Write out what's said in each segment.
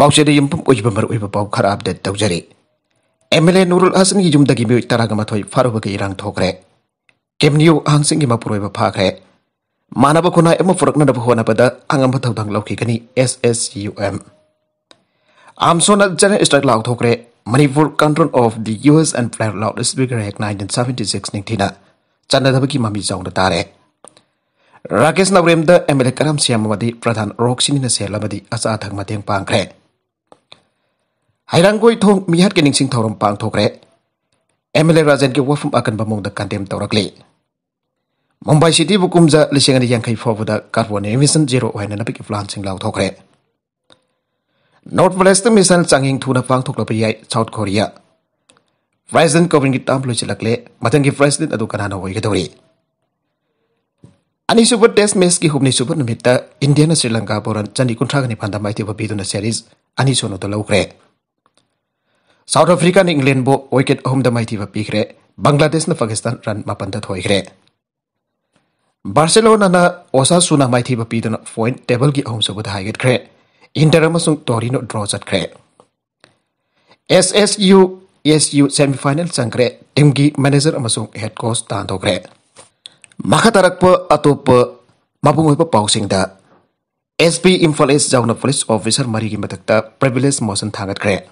Paushede Yumpum Ujbumber Uber Karab de Dojari. Emile Nurul Hasan Yum the Gibu Taragamatoi Farabaki Rang Tokre. Kemniu Hansing Mapureva Pakre. Manabakuna Emofurkna of Honapada, Angamatang Lokikani, SSUM. Amsona Jana Istak Laut Tokre, Manipur control of the US and Flat Loud Speaker Act 1976 Nitina, Chanadabaki Mami Zong the Tare. Rakesh Navrim the Americanam Siamadi, Pradhan Roxin in the Selamadi, Asatang Matang Pankre. Hairangoi Tong Mihat getting sing Torum Pang Tokre. Emily Rajan give from Akan Bamong the Kantem Torakli. Mumbai City Bukumza, Lishing and Yankee for the Carbon Emission Zero and a pick of lancing Lao Tokre. Northwest Mission Sanging to the Pang Tokopia, South Korea. President covering it Ampluchilakle, Matangi President Adu Kanana Oidouri. Ani super test meski hubni super numita Indiana Sri Lanka boran chani kuntragani pandamaiti babiduna series ani sono to laukre. South Africa ni England bo wicket home the mighty babikre Bangladesh na Pakistan run mapanda thoikre. Barcelona na Osasuna mighty babiduna point table gi home sabut haiget kre. Inter amasung Torino draw at kre. SSU semi-final sangkre team gi manager amasung head coach tan kre. Makatarakpa atopa mabungoy pa pausingda SP Imphal East Jauna Police Officer Marigi Matakta privilege motion thangat kre.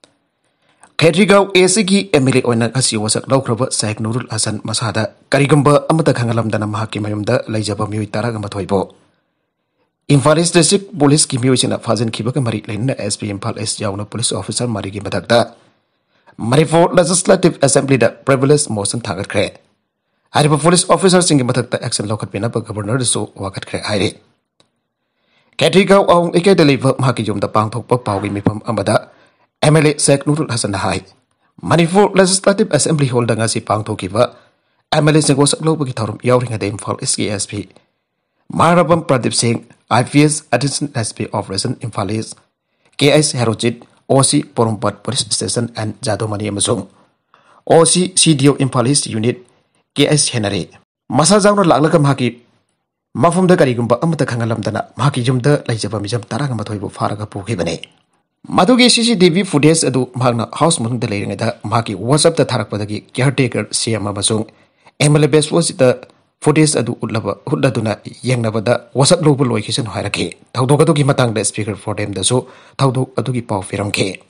Kedrigaw ACG Emily Oinan asi wasak laukraba Saik Nurul Hasan Masada karigamba amata khangalam dana mahaki mayumda laijaba Mioi taraga mathoibo. Imphal East District Police ki Mioi sina fazen kibaka mari lainna SP Imphal East Jauna Police Officer Marigi Matakta Manipur Legislative Assembly da privilege motion thangat kre. Hariba police officers singi matakta action lokat pina pa governor so wakat kre haire. Kedrigaw aung ike deliver mahaki yum da pangthok pa pawi mipam amada MLA Saik Nurul Hasan hai. Manipur Legislative Assembly holder nga si pangthokiba MLA singo saklo pagi thorum yawring ade Imphal SKSP. Marabam Pradip Singh IPS Assistant SP Operation Imphal East KS Herojit OC Porumpat Police Station and Jadomani Amazong OC CDO Imphal East Unit KS Henry. Masa Zang Laka Maki Mafum the Karigumba Amata Kangalam Dana Maki Jumda Lajaba Mijam Tarangamatoibu Faraga Pukibane. Madugi CCTV footage adu Magna House Mung the Laying at Maki was up the Tarapadagi caretaker CM Amazon. Emily Best was the footage adu Udlava Hudaduna Yang Navada was a global location hierarchy. Taudoki Matang the speaker for them the so Taudo Adugi Pau Firamke.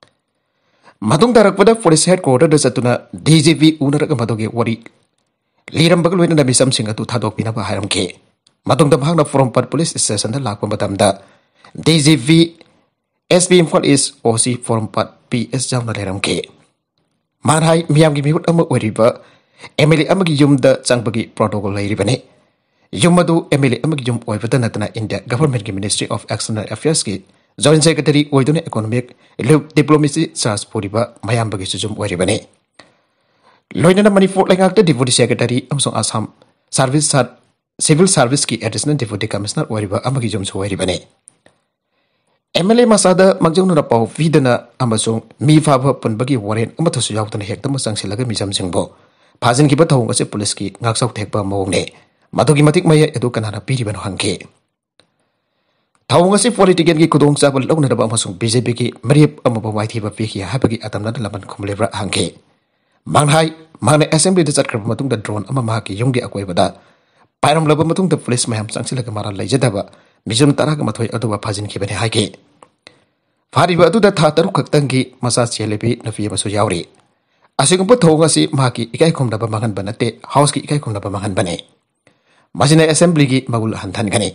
Matung Tarakpada for his headquarters the Satuna DJV Unaraga Madogi Wari. Liram Bagal win the Bisam Singer to Tadok Pinapa Hiram K. Matung the Hanga from Pat Police Station the Lakwamatamda. DJV SP Imphal is OC from Pat PS Jamna Hiram K. Manhai Miami Mute Amma Weriba, Emily Amagi Yum the Changbagi Protocol Ribane. Yumadu Emily Amagiyum Oivatanatana in the Government Ministry of External Affairs. Joint Secretary Oidone Economic Diplomacy Sars Puriba Mayambagi Sujum Weribane. Loinana Manipur like actor Deputy Secretary Amsong Assam Service Civil Service ki Additional Deputy Commissioner Wariba Amagijum Weribane. MLA Masada Magjuna Pau Vidana Amazon Mi Fava Punbagi Warren Amatosu Yautan Hectamasang Silaga Mijam Singbo. Pazin Kibatong was a police ki Naksau Tekba Mone. Matogimatic Maya Edukanana Piriban Hanke. Taungasi political ki kudong sabal log na Amasong BJP ki Marip Amabawaiti Piki Happy Atamna Laman Kumlebra Hanke. Manghai, Mana Assembly the Zakrab Matung the drone Amamaki Yungi Akwebada. Pyram Labamatung the police Mayam Sansilakamara Lajadaba, Mijum Tarakamatoi Adova Pazin Kibane Hake. Fariba the Tataru Kaktangi, Masas Yelepi, Nafia Suyauri. Asingumpo Tongasi, Maki, Ikaikum Nabaman Banate, Houski Ikaikum Nabaman Bane. Masina Assembly Magul Hantangani.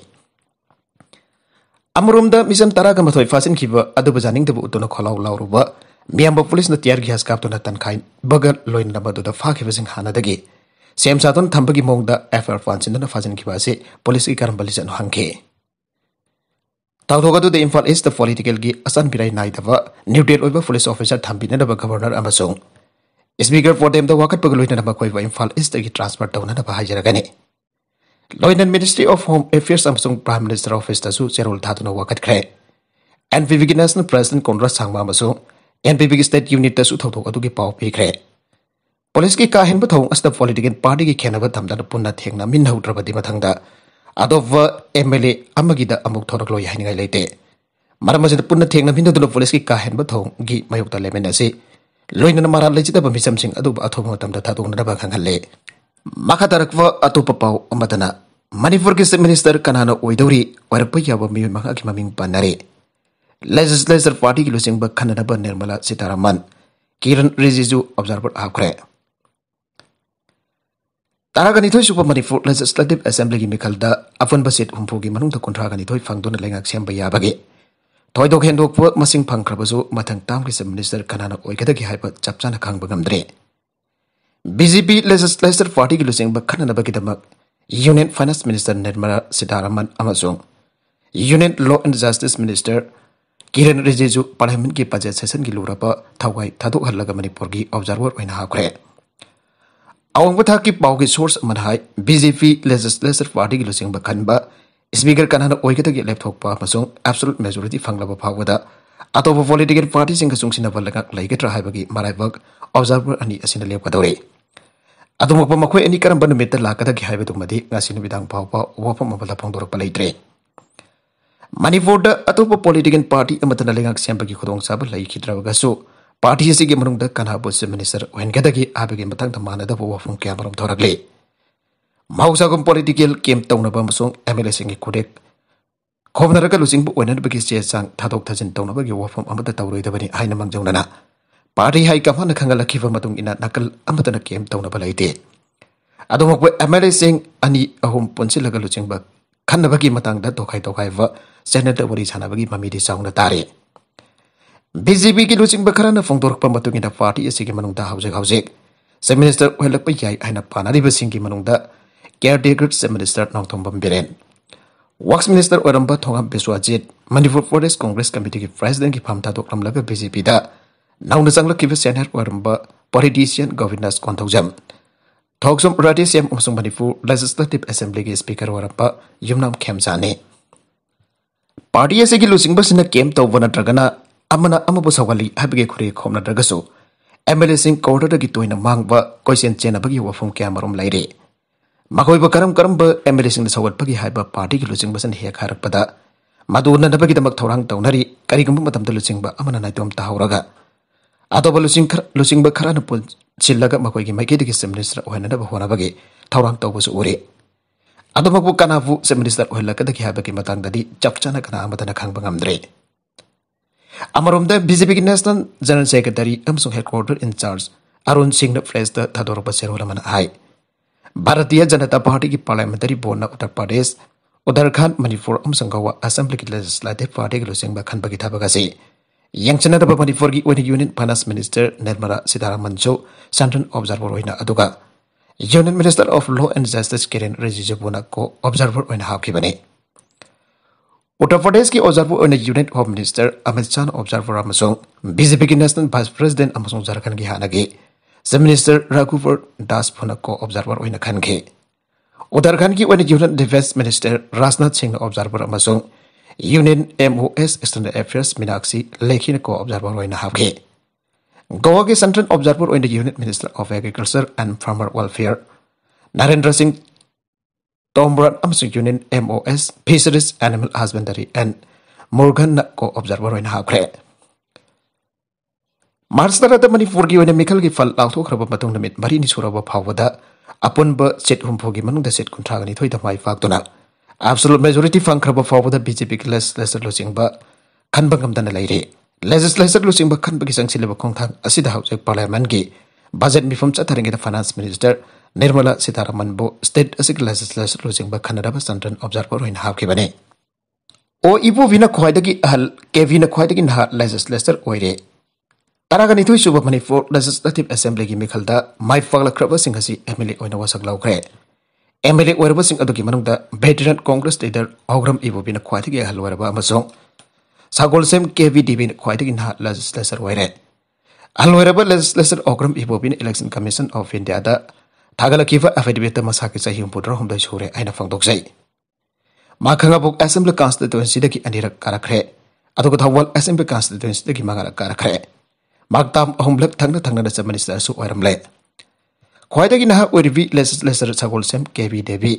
Amurumda Misam Tarakamatoi Fasin Kiba, Adubazaning the Butona Kolau Lauruba. Miamba police na tiar gi haskap to na tankain bagar loin na badu da fa khibasing hana dagi sem saton thambagi mongda FR funds in na fazin kibase police ki karambalisan hangke tawthoga the Imphal is the political gi asan birai nai dava neutral oiba police officer thambina da governor amasong speaker for them the wakat pagloin na ba koiba Imphal is the transfer down na ba hajaragani loin Ministry of Home Affairs amasong Prime Minister office da su serol thatuna wakat kre and VVG National President Congress sangma amasong NPP State Unit the Sutho Adugi Pau Picre. Police ki Kahin Batong as the political party ki Canava Tamda Puna Tegna Minho Trabadi Matanga. Adova MLA Amagida Amuk Toroklo Yahinga Late. Maram masih punna thengna bindu dulu police ki kahen ba thong gi mayuk ta lemen ase loina mara leji da ba misam sing adu ba thong tam da thadung na ba khanghalle makha tarakwa atu papau amadana Manipur ki minister Kanana Oidouri Oirakpa Yaba Mioi maka ki Maming Pannari legislature party ki lusing ba Kanana ba Nirmala Sitaraman Kiran Rijiju observer akre Taragani thoi super Manipur Legislative Assembly ki mikalda afan basit humpu ki manung da kontragani thoi fangdona lengak sem ba yabage Toy dog hen dog work masing pang krabazo matang tam ki minister Kanana Oikada ki hyper chapchana kang bagamdre BJP legislature party ki lusing ba Kanana ba kidamak Union Finance Minister Nirmala Sitaraman Amazon Union Law and Justice Minister Kiran Rijiju Parliament ki budget session ki lura pa thawai thaduk halaga Manipur ki observer oina hakre Awang batha ki pau ki source manhai BJP legislature party ki lusing ba khanba Speaker Kanana Oikada ki laptop pa masong absolute majority fanglaba phawada atoba political party sing kasung sinabalaga laigatra haibagi maraibak observer ani asina lepkadore Adumokpa makhoi ani karamba numita lakada ki haibe dumadi ngasi nubidang phawpa wafam mabala phangdorak palaitre Manipur da atoba political party amatana lengak sempagi khudong sab lai khidrabaga so party ase ki manung da kanha bose minister wengada ki abegi matang tamana da wafam kya marom thoragle Mausagum political came town of Amazon, MLS in Kudek. Kovnaraga losing book when it begins sang Tadok Tazin town of a giver from Amata Tauri, the Hainamang Jonana. Party high Kamana Kangala Kiva Matung in a knuckle, Amatana came town of a lady. I don't know MLS sing Ani a home Ponsilaga losing back. Kanabaki Matang that Tokai Tokaiva, Senator Boris Hanabagi Mamidi Sound Atari. BJP losing Bakarana from Dork Pamatung in the party is Sigimanung da House. Some minister will look by Aina Pannari Singi Manunda. Caretaker Minister Nongthong Bambiren. Works Minister Oirakpa Thongam Beswajit, Manipur Forest Congress Committee President Kipamta Dokram Laga BJP da. Now the Sangla Kiva Senator Oirakpa, politician governors Kontojam. Thogsum Radisiam Umsung Manipur Legislative Assembly Speaker Oirakpa, Yumnam Kemzane. Party Asiki losing bus in a game to Vana Dragana, Amana Amabusawali, Habige Kuri Komna Dragaso. MLA Sing Korda Gituina Mangba, Koisian Chenabagi from Cameron Lady. Makoi bakaram karamba embracing the sawat pagi haiba party ki losing basan he kharak pada maduna na bagi damak thorang taunari kari gum matam de losing ba amana nai tom tahoraga ado ba losing ba khara na pul chillaga makoi ki maike de ki minister ohana da bahona bagi thorang taw basu ore ado makbu kana bu minister ohla ka da ki haiba ki matang dadi chapchana kana amadana khang bangam dre amarom da BJP ki national general secretary amsung headquarter in charge Arun Singh na flash da thador ba serwala man hai Bharatiya Janata Party की parliamentary board na Uttar Pradesh, Uttarakhand, Manipur Umsangawa Assembly की legislative party की losing ba khanba की thabaga se. Yang chana da Manipur की Union Finance Minister Nirmala Sitaraman jo Central Observer oina aduga. Union Minister of Law and Justice Kiran Rijiju bona ko observer oina hawki bane. Uttar Pradesh की observer oina Union Home Minister Amit Shah observer amasong BJP की National Vice President amasong Jharkhand की hanage. Minister Raghuvar Das Punako observer oina khanke. Uttarakhand ki wani Union Defense Minister Rajnath Singh observer amasung Union MOS External Affairs Minakshi Lekhin ko observer oina hawke. Goa ki Central observer oina Union Minister of Agriculture and Farmer Welfare Narendra Singh Tomran amasung Union MOS Fisheries Animal Husbandry and Morgan ko observer oina hawke. Marsdara da Manipur ki wani Mikal ki fal lauto kraba matung namit marini suraba phawada apun ba set humpo ki manung da set kuntragani thoi da mai faktuna absolute majority fang kraba phawada BJP ki legislature losing ba khanba ngamdana laire legislature losing ba khanba ki sangsi leba khongthang asida haujek parliament ki budget mifum chatharinge da finance minister Nirmala Sitaraman bo state asik legislature losing ba khanada ba central observer in hawki bane o ibu vina khwaida ki hal ke vina khwaida ki na legislature oire Taragani thui suba Manipur Legislative Assembly ki mikhalda mai fagla kraba sing hasi MLA oina wasak laukre MLA oiraba sing adu ki manungda veteran Congress leader Ogram Ibu bina khwaiti ki halwaraba amasong Sagol sem KVD bin khwaiti ki na legislature oire halwaraba legislature Ogram Ibu bin Election Commission of India da thagala kiva affidavit masaki sahi umpudra humdai shure aina fangdok sai makhanga buk Assembly constituency da ki anirak karakre adu ko thawal Assembly constituency da ki magara karakre Magtam Homblek Tangna the minister su Oiramle. Quite a gina with V legislature Sagol Sem KV Devi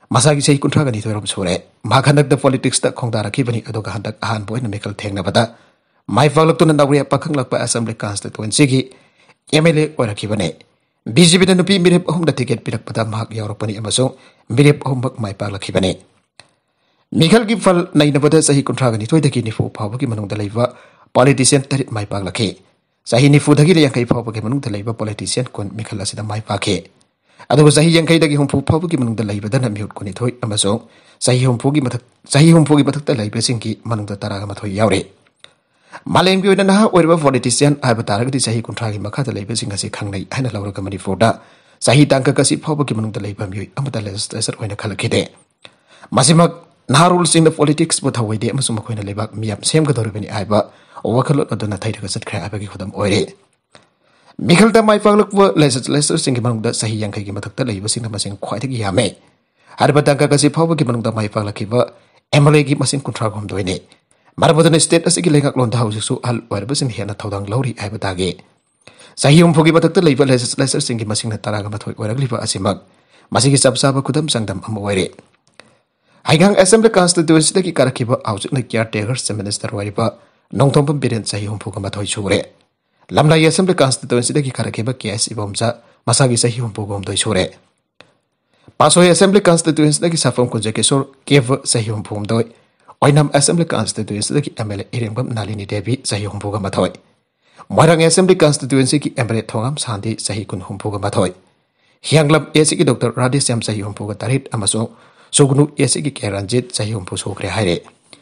Masagi say kuntragani to rom sure, Makandak the politics that Kongdara Kibani Adogahandak Han Boy and Michael Tengnabada, my fallout to the Naria Pakanglapa Assembly Constituency, Emily Oirakibane. BGB and P Mirip home the ticket Pirakpada Mark Europani Amazo, Mirip homework my Parlakibane. Michael Gifal Nainabada Sahi Contragani to the Kidney for Pawaki the Leva, politician that my Parlake. Sahini Fudagi Yankai Pawaki the Labour politician con Mikalasida my Pake. Otherwise, Sahi Yankai the Humpu Pawaki the Labour than a mute conitoi Amazo, Sahi Humpugi Batak the Labour Sinki, Manung the Taragamato Yauri. Malang and now, wherever politician, I have a target is Sahi Contragi Makata Labour sing as a Kangnay and a Laura Kamani Foda. Sahi Tankakasi Pawaki the Labour Mioi, Amatalas, desert when a Kalakide. Masimak Narul sing the politics, but how we did Masumakwena Lebak, Miam, same Gadoribani Iba, or Wakalot or Donatakas at Crabaki for them oire. Mikalta my fallook were lesser sing among the Sahi Yankai Matak the Labor sing the Masing quite a yame. Hadabatanka Power given the my falakiva, Emily Gimasin Contragum doine. Marabodan estate as a gilang on the houses so Al Werbus in Hena Todang Lori Ibatage. Sahim Pogibatak the Labor lesser sing Masing the Taragamat or a liver asimag. Masiki Sabsaba Kudam sang them amoire. Haigang Assembly Constituency the Karakiba out in the caretaker, Minister Waripa, non Tom Bident Sahim Pogamatoi Shure. Lamla Assembly Constituency the Karakiba Kias Ibomza, Masagi Sahim Pogom do Shure. Paso Assembly Constituency the Safam Kunjakisor gave Sahim Pom doi. Oinam Assembly Constituency the MLA Irimbam Nalini Devi Sahim Pogamatoi. Moirang Assembly Constituency MLA Tongam Sandi Sahikun Humpogamatoi. Hyanglam Esiki Dr. Radisam Sahim Pogatarit Amaso. Sogunu Esiki Keranjit Sahim Pusokre Haire.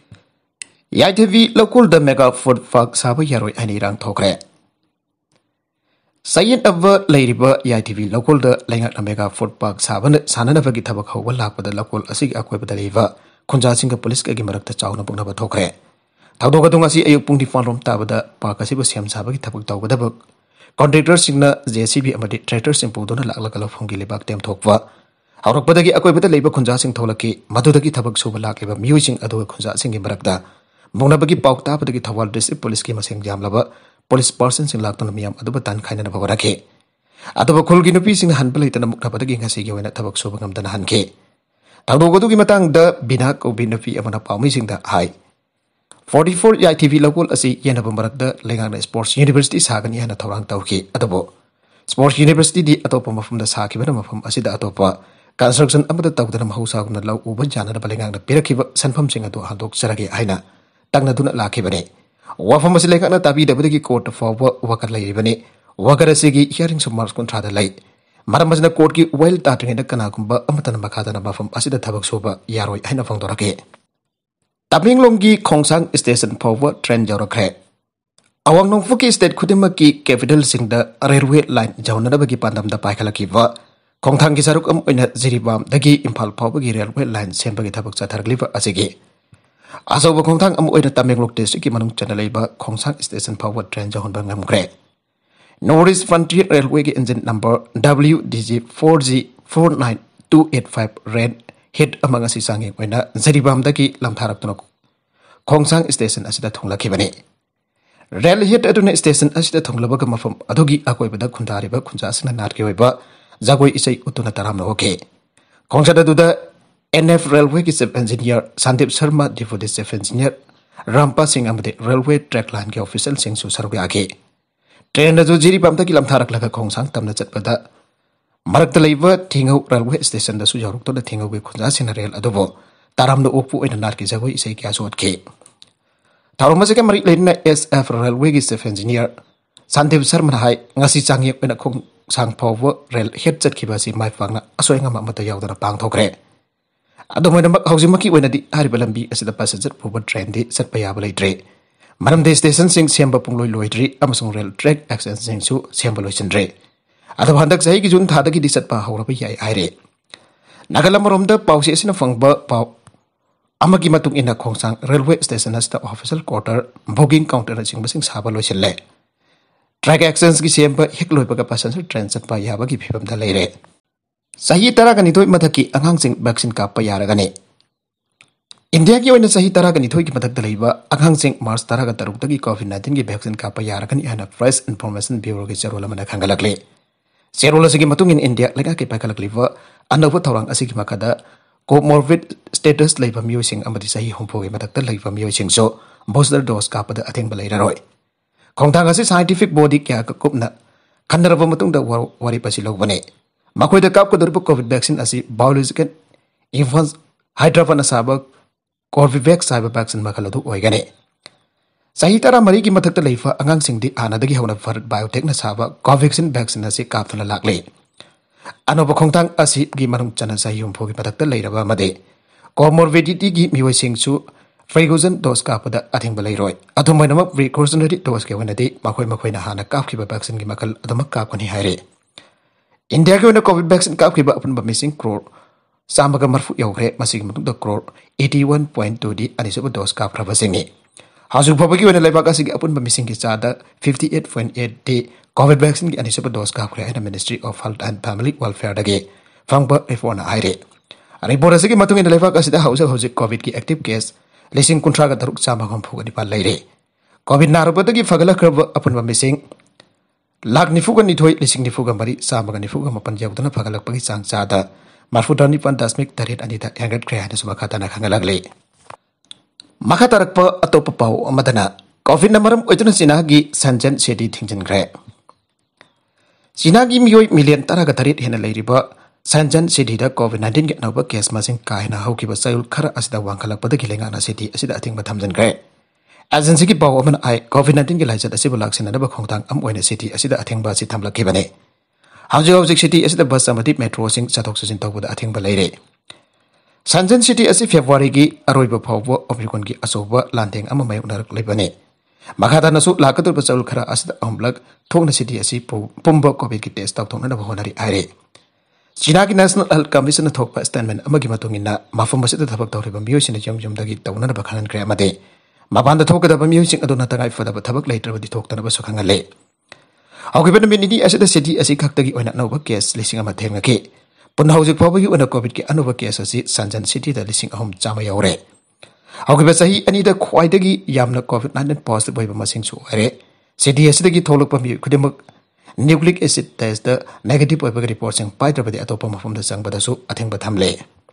YTV local the mega food fog Sabo Yaroi and Irang Tokre. Sayin of Ladyba YTV local the Langat mega food park Saban Sananavagi Tabako will lap with the local Asig Aqua the Leva, Kunjasing Police Gagimarak the Chowna Bunaba Tokre. Taudogatungasi Ayupungi Fondrom Tabada, Parkasibu Siam Sabaki Tabak with the book. Contractors Signa JCB Amadi Traitors in Pudona Lakala from Gilibak Dem Tokwa. Aurakpadagi Aqua the Labor Kunjasing Tolaki, Madudaki Tabak Subalaki, musing Ado Kunjasing in Barakda. Monabagi Paukta the Tawal District Police Kimasing Jamlava, police persons in Latonamiam Adubatan kind of Bavarake. Adabakulgino piece in the handplate and Mukapatagi Hasigi when at Tabak Subagam than Hanke. Tadogogi Matang the Binak or Binafi Amanapa missing the high. 44 ITV local as a Yanabamarak the Lengan Sports University Sagan Yana Torang Tauki Adabo. Sports University di Atopama from the Saki from Asida Atopa. Construction of the Tautanam House of the Low Ubajana Balingang the Pirakiva Sanpam Singato Handok Saraki Aina. Tangaduna Lakibane. Wafamasilekana Tabi the Budi court for Wakala Ibane. Wakarasigi hearing some Mars contra the light. Maramazna Korki well tattering in the Kanakumba Amatan Makatana from Asida Tabak Soba Yaroi Hina Fondorake. Tabing Longi Kongsang Station Power Trend Jorokre. Awang Nongfuki State Kudimaki capital sing the railway line Jaunabagi Pandam the Paikalakiva. Kongtang Sarukam in a Ziribam, the Gi Impal Pawagi railway line Sembagi Tabak Satargliva Asigi. Aso Kongtang Amoy the Tamilok district Manung Chanaleba, Kongsang Station Power Trend John Bangam Gray. Norris Frontier Railway engine number WDG4G49285 red hit among us Sangi when Zeribam Daki Lamtaraptonok. Kongsang Station as the Tongla Kibane. Rail hit at a station as the Tonglabagama from Adogi Akweba Kuntariba Kunjas and Narkiweba, Zagoi is a Utunataram okay. Kongsada to the NF Railway Chief Engineer Sandip Sharma, Deputy Chief Engineer Rampa Singh Amade Railway Track Line Official Singh Susarwiake. Train the Ziri Pamtakilam Tarak Laka Kongsang Tamnachat Pada Marak the Labor Tingo Railway Station the Sujaruk to the Tingo with Kunjas in a rail adobo. Taram the Opu in a Narkizawi is a Kaswat K. Taromasaka Marik Lena SF Railway Chief Engineer Sandip Sharma Hai Ngasi Changi in a Kongsang Power Rail Head Jet Kibasi my fanga, Asoyanga Mamata Yauda Pang Tokre. Adomamak Hausimaki when the Haribalambi as the passenger over train the set by Abalay. Madam the station sing Siamba Punglo Loitri, Amazon Rail Track Accent sing su Siambaloisan Dre. Adabandak Zai Jun Tadaki disat pa Horabi Aire. Nagalamorum the Pausis in a Fangba Pau Amaki Matung in a Kongsang Railway Station as the official quarter, bogging counter sing Basing Sabaloisan. Track accents Gisiamba Hikloipaga passenger train set by Yaba give him the lady. Sahi Taraganito Mataki Anhangsing vaccine Kappa Yaragane. India ki oina sahi Taraganito ki matak daliba Anhangsing Mars Taragatarutagi COVID-19 vaccine Kappa Yaragani and a Press Information Bureau ki Serola Manakangalakle. Serola Sigi Matung in India like a Pakalakliva and over Torang Asiki Makada comorbid status leiba miyosing amadi sahi humpogi matakta leiba miyosing so booster dose kapada athengba leiraroi khongthang asi scientific body kya ka kupna khandaraba matungda wari pasi lobane makoida kap ko durbu covid vaccine asi biological infants hydrophone asaba corvivax cyber vaccine makaladu oigane sahi tara mari ki matakta leifa angang singdi anadagi hawna Bharat biotech na saba covaxin vaccine asi kapthana lakle anoba khongthang asi gi manung chana sahi humpogi matakta leiraba made comorbidity gi miwai singchu Freguzen dose kapada athengba leiroi athumainama precautionary dose ke wanadi makhoi na hana kapkhiba vaccine gi makal adama kapkani haire India ke wana covid vaccine kapkhiba apunba missing crore samaga marfu yogre masigi matungda crore 81.2 di anisuba dose kapkhaba singi hazu phobagi wana leibak asigi apunba missing ki chada 58.8 di covid vaccine gi anisuba dose kapkhre ina Ministry of Health and Family Welfare dage fangba reform haire report asigi matung ina leibak asida houjik covid ki active case Lising kuntraga daruk sama hampuga di palai Covid narubata ki fagala kerba apun mising lag nifuga nithoi lising nifuga mari sama nifuga mapan jawdana fagala pagi sang sada marfudani pan dasmik tarit anita yangat krea na sumakata na kangalagle makatarakpa atopa pau amadana Covid namaram oituna sinagi sanjan sedi thingjan kre sinagi mioi million taraga tarit hena leiriba Sanjan City da COVID-19 get naba case masing kahina haukiba sayul khara asida wangkhalak pada gilenga na city asida athing ba thamjan gre agency ki baw man ai COVID-19 ge laijat asibu laksin na ba khongtang am oina city asida athing ba si thamlak ki bane hauji city asida bus amati metro sing chathok sajin tawba athing ba leire Sanjan City asi February gi aroiba phawbo omicron gi asoba lanteng ama mayu narak leibane makata nasu lakatur ba sayul khara asida amlak thongna city asi pumba covid ki test taw thongna na honari aire China ki National Health Commission na thokpa statement amagi matungina mafam basita thabak tawriba miyosina jom dagi tawna ba khanan kre amade mabanda thokada ba miyosing aduna tangai fada ba thabak later ba di thoktana ba sukhangale augiben minidi asida city asi khaktagi oina no ba case lising ama thenga ke punna hojik phawagi ona covid ki anuba case asi Sanjan City da lising ahom chama yaure augiben sahi ani da khwaidagi yamna covid-19 positive boiba masing chu are city asida gi tholok pa mi kudemak Nucleic acid test the negative over reports and Python by the Atopama from the Sang Badasu, I think Batamle.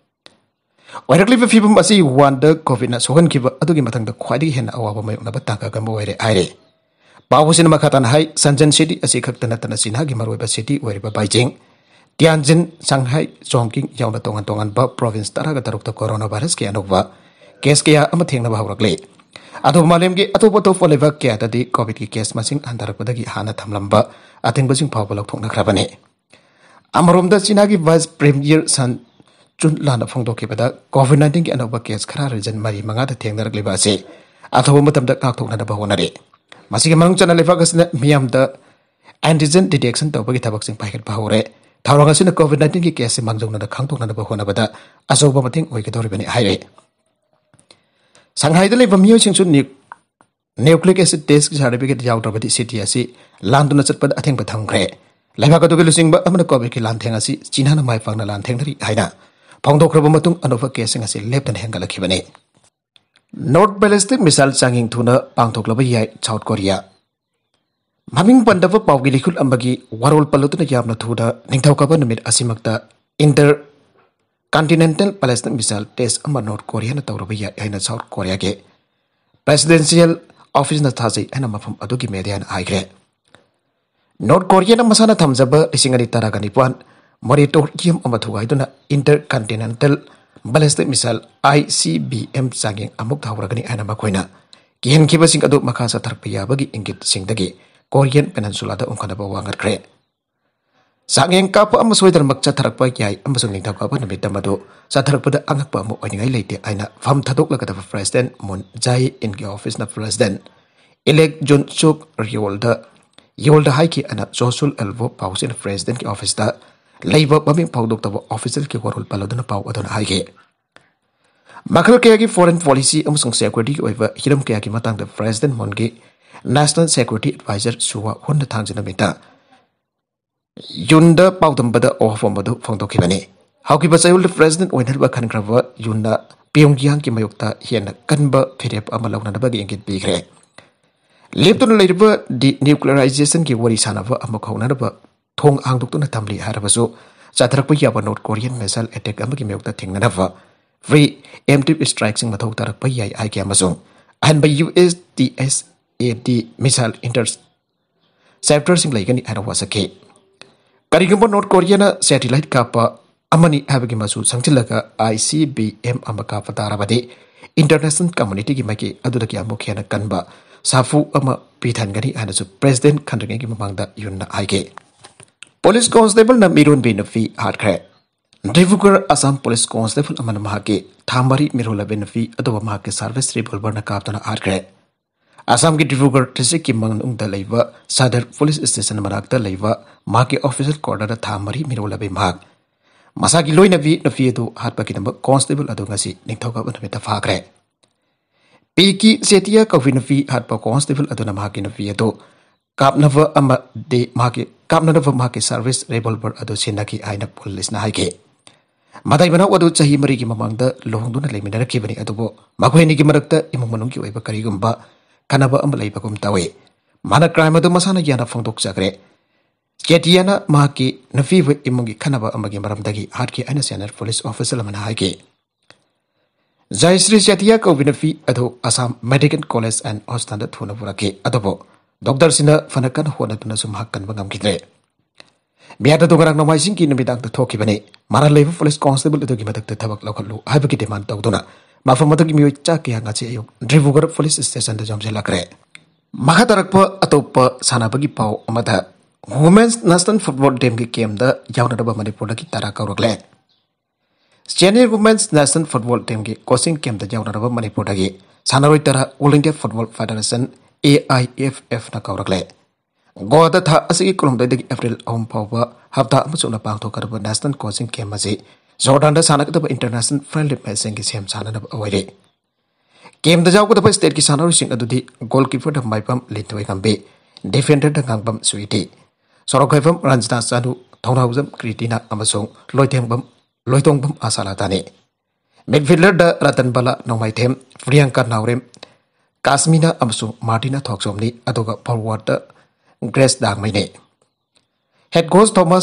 Oirakpa people must see wonder COVID not so one give Adugimatang the quality hen our Nabataka Gambo aire. Powers in Makatan High, Sanjan City, as a Katanatana Sinhagimarweba City, where by Beijing, Tianjin, Shanghai, Chongqing, Yaunatong and Tongan Bob province Taragataruk coronavirus Kianova, Keskia Amating Navarakle. Ado malemge atopoto foleva kya tadi covid ki case masing antarapodagi hana thamlamba ating basing phawbalak thokna khrabane amaromda China ki vice premier san chun lana phongdo ke bada covid-19 ki anoba case khara region mari manga da thengnarak leba ase athoba matamda kak thokna da bahonare masige mang chana lefa gasna miam da antigen detection tawbagi thabak sing paikat bahore thawranga sina covid-19 ki case mangjongna da khangthokna da bahona bada asoba mating oikadori bani haire Shanghai the labor music to nucleic acid test certificate out of the city as London at but I think but hungry. Lavaka to losing but I'm a comic lantangasi, China my fang lantangri, Haina. Pondo Krabomatung and over casing as a left and hangala kibane. North ballistic missile sanging tuna, Pangto Globia, South Korea. Maming Pandava Pawgilikul Ambagi, Warol Palutuna Yabna Tuda, Ningtaukaban mid Asimakta, Continental Palestine missile test ama North Korea na tawrabaya aina South Korea ke presidential office na thasi ana mafam adugi media na aigre North Korea na masana thamjaba isingani taragani pan moratorium ama thugaiduna intercontinental ballistic missile ICBM sanging amuk thawragani ana makoina kihen kibasing adu makha sa tharpaya bagi ingit singdagi Korean peninsula da ungkana ba wangarkre Sangeng kapa amasoi darmak chatharakpa yai amasung ningthau kapa namittamadu chatharakpada angakpa amu oiningai leite aina pham thadokladaba president Moon Jae-in ki office na president elect John Suk Yolda haiki ana Josul Elvo pausin president ki office da leiba maming pawdoktaba official ki warol paloduna paw adona haike makal kaya ki foreign policy amasung security ki oiba hiram kaya ki matang da president Moon ki national security advisor suwa honna thangjana mita Yunda Pautumbada or Fomado Fondokibane. How keep a the president when help a cangrava Yunda Pyongyang Kimayokta Hiana Kanba Philip Amalona Bagi and get bigre. Left on later the nuclearization ki wari sanava Amakona Tong Angdukuna Tamli Harabaso चाथरक याबा North Korean missile attack अमगी मेयokta थेंगननवा pre-emptive स्ट्राइक्सिंग मथौ तारक याई आइके अमसुंग अहन बा USDSAD मिसाइल इंटरसेप्टर्सिंग लाइगनी आरो वासके करिगंबो नॉर्थ कोरियन सैटेलाइट कापा अमनी हाबगी मसु संगचिलगा ICBM अमका पताराबदे इंटरनेशनल कम्युनिटी की माइकी अदुदकी अमुखेना कनबा साफु अमा पीथानगनी आनसु प्रेसिडेंट खंड्रिंग की ममांगदा युनना आइके पुलिस कांस्टेबल न मिरोन बे नफी हाटखरे डिब्रुगढ़ असम पुलिस कांस्टेबल अमन महाके थामरी मिरोला बे नफी अदुबा महाके सर्विस रिवॉल्वर न कापतना हाटखरे असम की डिब्रुगढ़ डिस्ट्रिक्ट की मंगनुंगदा लैबा सदर पुलिस स्टेशन मनाकता लैबा महाके ऑफिशियल क्वार्टर थामरी मिरोला बे महाक मसाकी लोइनबी नफी अदु हाटपकी नंबर कांस्टेबल अदु ngasi निंगथौका नमिता फाखरे पीकी सेटिया कॉफी नफी हाटपा कांस्टेबल अदुना महाके नफी अदु कापनव अमा दे महाके कापनव महाके सर्विस रिवॉल्वर अदु सिनाकी आइना पुलिस ना हाइके मदाई बना अदु चाही मरी की ममांगदा लोहंदुना लेमिनरखिबनी अदुबो मखोइनी की मरक्ता इमुंग मनुंग की ओइबा करिगुंबा कनबा अम लैबगुम तावे माना क्राइम अदु मसाना याना फोंदोक चक्रे केटियाना महाकी नफीब इमुंगी खनबा अमगी मरमदगी हाटकी आइना सेनर पुलिस ऑफिसर अमना हाइके जयश्री सेटिया को विनफी अदु Assam medical college and hospital थुना पुरके अदुबो डॉक्टर सिना फनकन होनतुना सुम हक्कन बंगमखिद्रे बियादा दोगराक नमाइसिंग की नमिदांग थोखिबने मारा लेव पुलिस कांस्टेबल अदुगी मदक थबक लखलु हाइबकी डिमांड तौदुना माफम मदगी मियोइ चाके हांगाचे अयु डिब्रुगढ़ पुलिस स्टेशन द जमसे लकरे मखा तरकप अतोप सानाबगी पाव अमदा वुमेन्स नेशनल फुटबॉल टीम की गेम द यावनदबा मणिपुर की तारा कौरकले senior women's national football team की कोचिंग गेम द यावनदबा मणिपुर की सानारोइ तारा all India football federation AIFF na कौरकले गोदा था असगी कुलुमदगी अप्रैल 3 फावबा हफ्ता अमसुना पांगथोकरबा नेशनल कोचिंग गेम असे जॉर्डन द सानकदबा इंटरनेशनल फ्रेंडली मैचिंग की सेम साननब अवैरे गेम द जावकदबा स्टेट की सानारोइसिंग अदुदी गोलकीपर द माइपम लिथोय गंबे डिफेंडर द गांगबम सुइटी सरखैफम रंजना चानु थौनाउजम क्रिटिना अमसुंग लोइतोंगबम आसालाताने मिडफील्डर द रतनबला नोमाइथेम प्रियंका नावरेम काश्मीना अमसुंग मार्टिना थॉक्सोमनी अदुगा फॉरवर्ड ग्रेस दागमैने हेड कोच थॉमस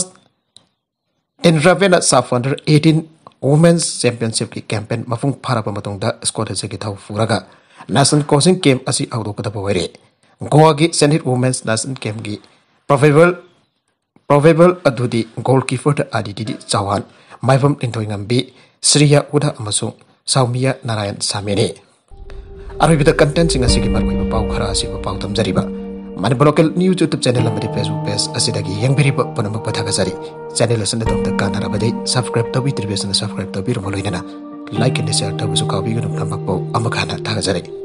इनरावेना साफ अंडर 18 वुमेन्स चैंपियनशिप की कैंपेन मफुंग फारबा मतुंगदा स्क्वाड से थौ फुरगा नेशनल कोचिंग गेम असि आउदोकदबा वैरे गोवा की सीनियर वुमेन्स नेशनल गेम की प्रोबेबल अदुदी गोलकीपर आदिति चौहान माइफम इंथोइंगम्बी श्रिया उदा अमसुंग सौमिया नारायण सामेने अरबिदा कंटेंट सिंग असि की मरबै पाउ खरा असि पाउ तमजरिबा Manipur local news YouTube channel अमदि फेसबुक पेज असिदगी यंगबिरिबा पनम पथागजरी चैनल असन दम कानारबदे सब्सक्राइब तबि त्रिबेसन सब्सक्राइब तबि रमलोइना लाइक एंड शेयर तबसु काबिगुन नमकपो अमखाना थागजरी